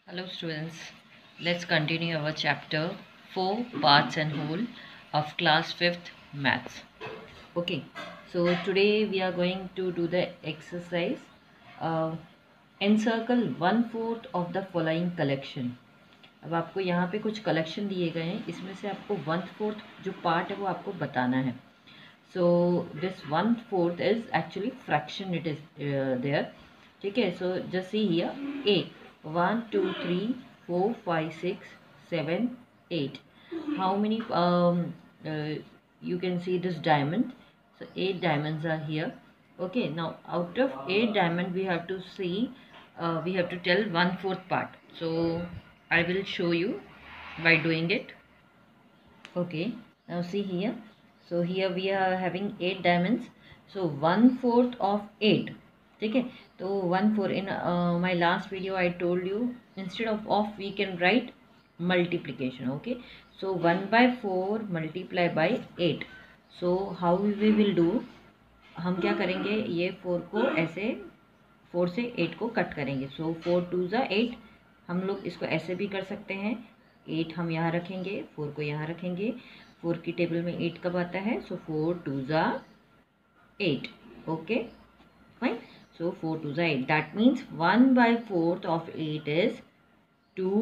Hello students, let's continue our chapter 4 parts and whole of class 5th maths. Okay, so today we are going to do the exercise uh, encircle 1/4 of the following collection. अब आपको यहाँ पे कुछ collection दिए गए हैं, इसमें से आपको 1/4 जो पार्ट है वो आपको बताना है. So this 1/4 is actually fraction, it is there. ठीक है, so just see here a 1 2 3 4 5 6 7 8. How many you can see this diamond, so 8 diamonds are here. Okay, now out of 8 diamond we have to see, we have to tell 1/4 part. So I will show you by doing it. Okay, now see here. So here we are having 8 diamonds. So 1/4 of 8. ठीक है, तो 1/4 in my last video I told you instead of we can write multiplication. Okay, so 1/4 multiply by 8. So how we will do, हम क्या करेंगे, ये 4 को ऐसे 4 से 8 को कट करेंगे. सो 4 2 ज़ा 8. हम लोग इसको ऐसे भी कर सकते हैं, 8 हम यहाँ रखेंगे, 4 को यहाँ रखेंगे. 4 की टेबल में 8 कब आता है, सो 4 2 ज़ा 8. Okay fine. सो 4 2 ज़ा 8, that means 1/4 of 8 is 2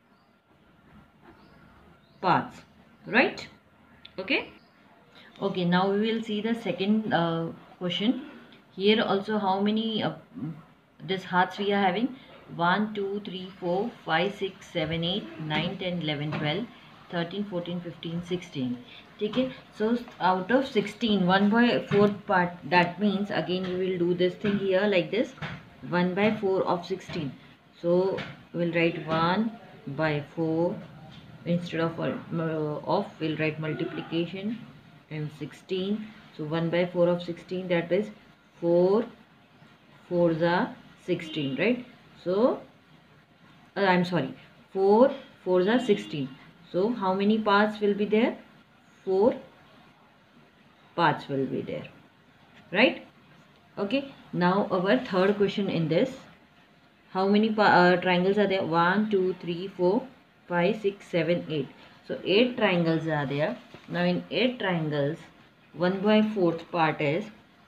parts, right? Okay, now we will see the second question. Here also how many this hearts we are having, 1 2 3 4 5 6 7 8 9 10 11 12 13 14 15 16. ठीक है, so out of 16 1/4 part, that means again we will do this thing here like this, 1/4 of 16. So we will write 1/4 instead of we'll write multiplication and 16. So 1/4 of 16, that is 4 4s are 16, right? So I'm sorry, 4 4s are 16. So how many parts will be there? 4 parts will be there, right? Okay, now our third question in this, how many triangles are there? 1 2 3 4 5 6 7 8. So 8 triangles are there. Now in 8 triangles, 1/4 part is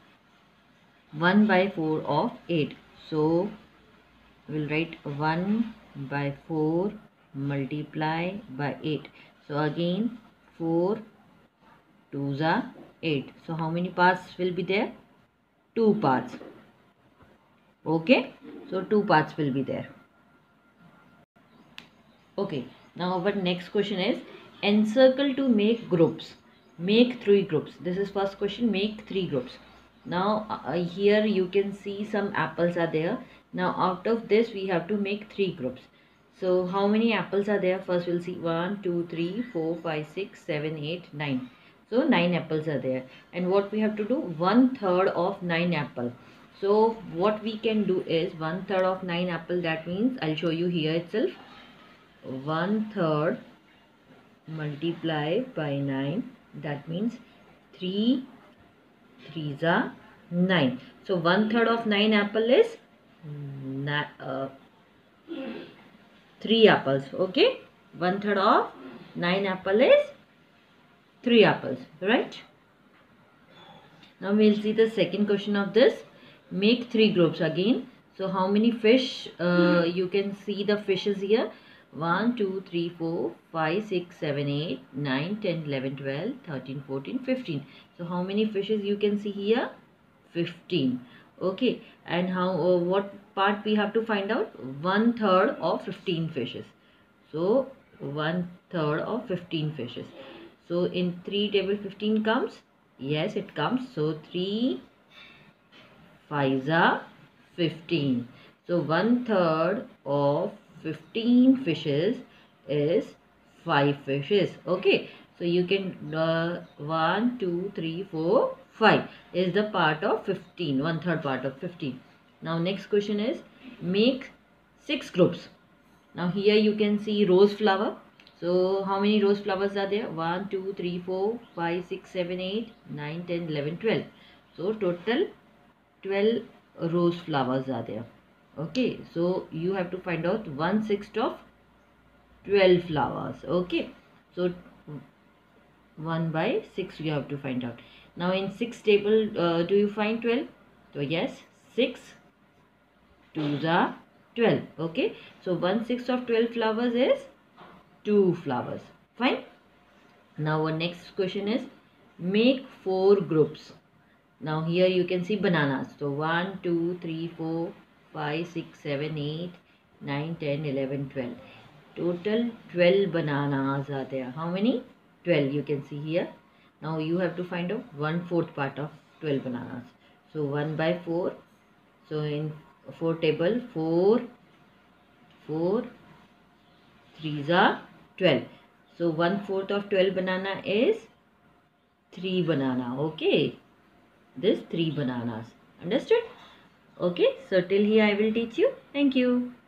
1/4 of 8. So we'll write 1/4 multiply by 8. So again 4 2s are 8. So how many parts will be there? 2 parts. Okay, so 2 parts will be there. Okay, now our next question is encircle to make groups. Make 3 groups. This is first question, make 3 groups. Now here you can see some apples are there. Now out of this we have to make 3 groups. So how many apples are there? First we'll see 1 2 3 4 5 6 7 8 9. So 9 apples are there. And what we have to do? 1/3 of 9 apple. So what we can do is 1/3 of 9 apple, that means I'll show you here itself. 1/3 multiply by 9, that means 3 3s are 9. So 1/3 of 9 apple is 3 apples. Okay, 1/3 of 9 apple is 3 apples, right? Now we'll see the second question of this. Make 3 groups again. So how many fish? You can see the fishes here. 1 2 3 4 5 6 7 8 9 10 11 12 13 14 15. So how many fishes you can see here? 15. Okay, and how what part we have to find out? 1/3 of 15 fishes. So 1/3 of 15 fishes. So in 3 table 15 comes? Yes, it comes. So 3 5s are 15. So 1/3 of 15 fishes is 5 fishes. Okay, so you can 1 2 3 4 5 is the part of 15, 1/3 part of 15. Now next question is make 6 groups. Now here you can see rose flower. So how many rose flowers are there? 1 2 3 4 5 6 7 8 9 10 11 12. So total 12 rose flowers are there. Okay, so you have to find out 1/6 of 12 flowers. Okay, so 1/6 you have to find out. Now in 6 table, do you find 12? So yes, 6 2s are 12. Okay, so 1/6 of 12 flowers is 2 flowers. Fine. Now our next question is make 4 groups. Now here you can see bananas. So 1, 2, 3, 4, 5, 6, 7, 8, 9, 10, 11, 12. Total 12 bananas are there. How many? 12 you can see here. Now you have to find out 1/4 part of 12 bananas. So 1/4. So in 4 table 4, 4, 3s are 12. So 1/4 of 12 banana is 3 banana. Okay. This 3 bananas. Understood? Okay. So till here I will teach you. Thank you.